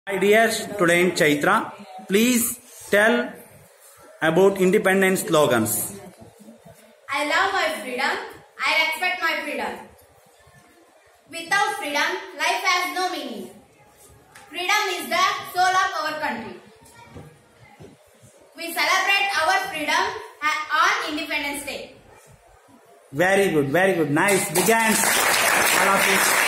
My dear student Chaitra, please tell about independence slogans. I love my freedom. I respect my freedom. Without freedom, life has no meaning. Freedom is the soul of our country. We celebrate our freedom on Independence Day. Very good, nice. Big hands. All of you.